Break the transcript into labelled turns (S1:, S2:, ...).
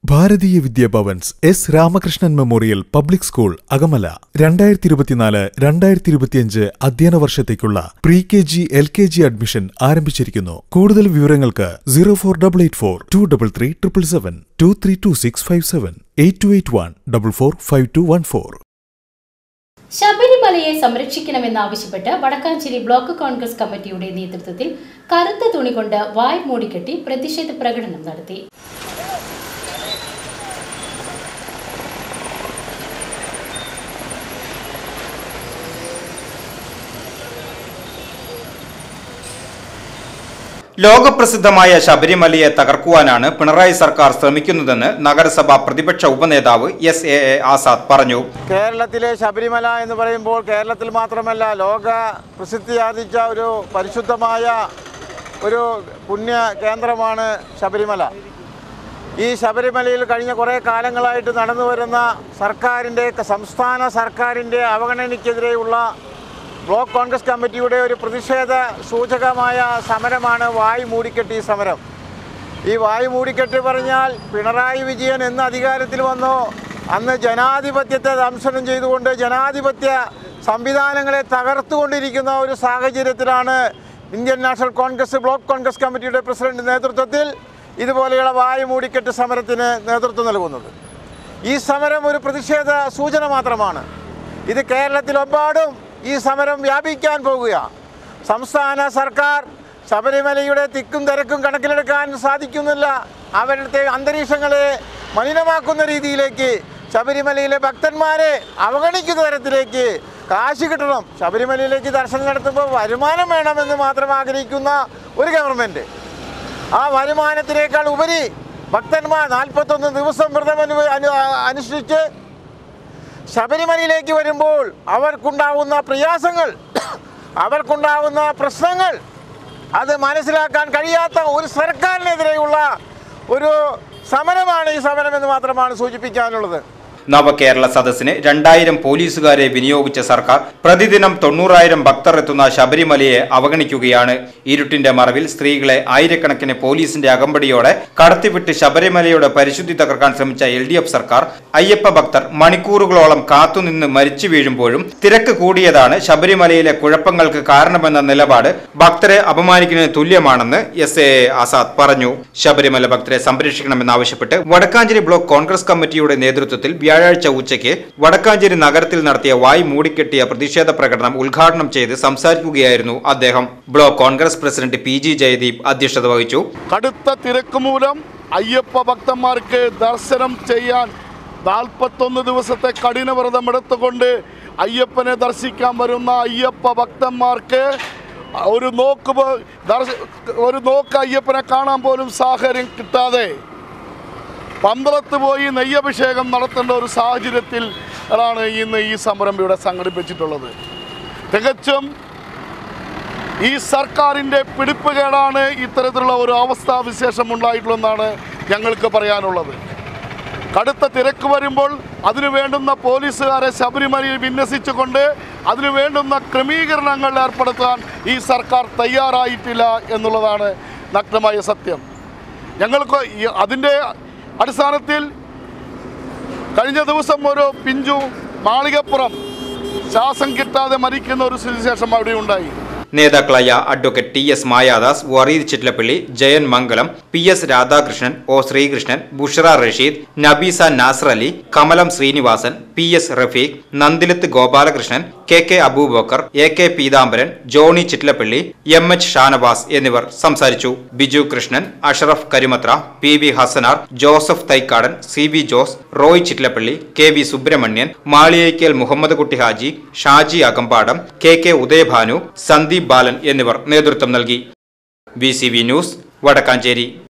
S1: ഭാരതീയ Vidya Bhavan's S Ramakrishnan memorial public school Akamala 2024-2025 അധ്യയന വർഷത്തേക്കുള്ള pre KG LKG admission ആരംഭിച്ചിരിക്കുന്നു. കൂടുതൽ വിവരങ്ങൾക്ക് 04884 233 777 232657 8281 445214.
S2: ശബരിമലയെ സംരക്ഷിക്കണമെന്നാവശ്യപ്പെട്ട് വടക്കാഞ്ചേരി ബ്ലോക്ക് കോൺഗ്രസ് കമ്മിറ്റിയുടെ നേതൃത്വത്തിൽ കറുത്ത തുണി കൊണ്ട് വായ് മൂടിക്കെട്ടി പ്രതിഷേധ പ്രകടനം നടത്തി.
S3: ലോകപ്രസിദ്ധമായ ശബരിമലയെ തകർക്കുവാനാണ് പിണറായി സർക്കാർ ശ്രമിക്കുന്നതെന്ന് നഗരസഭാ പ്രതിപക്ഷ ഉപനേതാവ് SAA ആസാദ് പറഞ്ഞു.
S4: കേരളത്തിലെ ശബരിമല എന്ന് പറയുമ്പോൾ കേരളത്തിൽ മാത്രമല്ല ലോക പ്രസിദ്ധിയാർജിച്ച ഒരു പരിശുദ്ധമായ ഒരു പുണ്യ കേന്ദ്രമാണ് ശബരിമല. ഈ ശബരിമലയിൽ കഴിഞ്ഞ കുറേ കാലങ്ങളായിട്ട് നടന്നു വരുന്ന സംസ്ഥാന സർക്കാരിൻ്റെ അവഗണനയ്ക്കെതിരെയുള്ള ബ്ലോക്ക് കോൺഗ്രസ് കമ്മിറ്റിയുടെ ഒരു പ്രതിഷേധ സൂചകമായ സമരമാണ് വായ് മൂടിക്കെട്ടി സമരം. ഈ വായ് മൂടിക്കെട്ടി പറഞ്ഞാൽ പിണറായി വിജയൻ എന്ന് അധികാരത്തിൽ വന്നോ അന്ന് ജനാധിപത്യത്തെ ദംശനം ചെയ്തുകൊണ്ട് ജനാധിപത്യ സംവിധാനങ്ങളെ തകർത്തുകൊണ്ടിരിക്കുന്ന ഒരു സാഹചര്യത്തിലാണ് Indian National Congress block Congress കമ്മിറ്റിയുടെ പ്രസിഡന്റ് നേതൃത്വത്തിൽ ഇതുപോലെയുള്ള വായ് മൂടിക്കെട്ട് സമരത്തിന് നേതൃത്വം നൽകുന്നത്. ഈ സമരം ഒരു പ്രതിഷേധ സൂചന മാത്രമാണ്. ഇത് കേരളത്തിലെമ്പാടും ഈ സമരം വ്യാപിക്കാൻ പോകുകയാണ്. സംസ്ഥാന സർക്കാർ ശബരിമലയുടെ തിക്കും തിരക്കും കണക്കിലെടുക്കാൻ സാധിക്കുന്നില്ല. അവരുടെ അന്തരീക്ഷങ്ങളെ മലിനമാക്കുന്ന രീതിയിലേക്ക് ശബരിമലയിലെ ഭക്തന്മാരെ അവഗണിക്കുന്ന തരത്തിലേക്ക് കാശ് കിട്ടണം, ശബരിമലയിലേക്ക് ദർശനം നടത്തുമ്പോൾ വരുമാനം വേണമെന്ന് മാത്രം ആഗ്രഹിക്കുന്ന ഒരു ഗവൺമെൻറ് ആ വരുമാനത്തിനേക്കാൾ ഉപരി ഭക്തന്മാർ 41 ദിവസം വ്രതം അനുഷ്ഠിച്ച് ശബരിമലയിലേക്ക് വരുമ്പോൾ അവർക്കുണ്ടാവുന്ന പ്രയാസങ്ങൾ, അവർക്കുണ്ടാവുന്ന പ്രശ്നങ്ങൾ അത് മനസ്സിലാക്കാൻ കഴിയാത്ത ഒരു സർക്കാരിനെതിരെയുള്ള ഒരു സമരമാണ് ഈ സമരമെന്ന് മാത്രമാണ് സൂചിപ്പിക്കാനുള്ളത്.
S3: നവകേരള സദസ്സിന് 2000 പോലീസുകാരെ വിനിയോഗിച്ച സർക്കാർ പ്രതിദിനം 90,000 ഭക്തർ എത്തുന്ന ശബരിമലയെ അവഗണിക്കുകയാണ്. ഇരുട്ടിന്റെ മറവിൽ സ്ത്രീകളെ ആയിരക്കണക്കിന് പോലീസിന്റെ അകമ്പടിയോടെ കടത്തിവിട്ട് ശബരിമലയുടെ പരിശുദ്ധി തകർക്കാൻ ശ്രമിച്ച LDF സർക്കാർ അയ്യപ്പ ഭക്തർ മണിക്കൂറുകളോളം കാത്തുനിന്ന് മരിച്ചു വീഴുമ്പോഴും തിരക്ക് കൂടിയതാണ് ശബരിമലയിലെ കുഴപ്പങ്ങൾക്ക് കാരണമെന്ന നിലപാട് ഭക്തരെ അപമാനിക്കുന്നതിന് തുല്യമാണെന്ന് SAA ആസാദ് പറഞ്ഞു. ശബരിമല ഭക്തരെ സംരക്ഷിക്കണമെന്നാവശ്യപ്പെട്ട് വടക്കാഞ്ചേരി ബ്ലോക്ക് കോൺഗ്രസ് കമ്മിറ്റിയുടെ നേതൃത്വത്തിൽ വ്യാഴാഴ്ച ഉച്ചയ്ക്ക് വടക്കാഞ്ചേരി നഗരത്തിൽ നടത്തിയ വായ് മൂടിക്കെട്ടിയ പ്രതിഷേധ പ്രകടനം ഉദ്ഘാടനം ചെയ്ത് സംസാരിക്കുകയായിരുന്നു അദ്ദേഹം. Block Congress president PG Jayadeep അധ്യക്ഷത വഹിച്ചു.
S5: കടുത്ത തിരക്ക് മൂലം അയ്യപ്പ ഭക്തന്മാർക്ക് ദർശനം ചെയ്യാൻ 41 ദിവസത്തെ കഠിന വ്രതം എടുത്തുകൊണ്ട് അയ്യപ്പനെ ദർശിക്കാൻ വരുന്ന അയ്യപ്പ ഭക്തന്മാർക്ക് ഒരു നോക്ക് അയ്യപ്പനെ കാണാൻ പോലും സാഹചര്യം കിട്ടാതെ പന്തളത്ത് പോയി നെയ്യഭിഷേകം നടത്തേണ്ട ഒരു സാഹചര്യത്തിൽ ആണ് ഇന്ന് ഈ സമരം ഇവിടെ സംഘടിപ്പിച്ചിട്ടുള്ളത്. തികച്ചും ഈ സർക്കാരിൻ്റെ പിടിപ്പുകേടാണ് ഇത്തരത്തിലുള്ള ഒരു അവസ്ഥാവിശേഷം ഉണ്ടായിട്ടുള്ളതെന്നാണ് ഞങ്ങൾക്ക് പറയാനുള്ളത്. കടുത്ത തിരക്ക് വരുമ്പോൾ അതിനു വേണ്ടുന്ന പോലീസുകാരെ ശബരിമലയിൽ വിന്യസിച്ചുകൊണ്ട് അതിനു വേണ്ടുന്ന ക്രമീകരണങ്ങൾ ഏർപ്പെടുത്താൻ ഈ സർക്കാർ തയ്യാറായിട്ടില്ല എന്നുള്ളതാണ് നഗ്നമായ സത്യം. ഞങ്ങൾക്ക് അതിൻ്റെ അടിസ്ഥാനത്തിൽ കഴിഞ്ഞ ദിവസം ഒരു പിഞ്ചു മാളികപ്പുറം ശ്വാസം കിട്ടാതെ മരിക്കുന്ന ഒരു സ്ഥിതിവിശേഷം അവിടെ ഉണ്ടായി.
S3: നേതാക്കളായ advocate TS Mayadas, Vareed Chittilappilly, Jayan Mangalam, PS Radhakrishnan, O Sreekrishnan, Bushara Rasheed, Nabeesa Nasar Ali, Kamalam Srinivasan, PS Rafeeq, Nandilath Gopalakrishnan, KK Aboobacker, AK Peethambaran, Johnny Chittilappilly, MH Shanavas എന്നിവർ സംസാരിച്ചു. Biju Krishnan, Ashraf Karimathra, PV Hassanar, Joseph Thaikkadan, CB Jose, Roy Chittilappilly, KV Subrahmanian, Maliyekkal Muhammed Kutty Haji, Shaji Akampadam, KK Udayabhanu, Sandeep ബാലൻ എന്നിവർ നേതൃത്വം നൽകി. VCV news Vadakkanchery.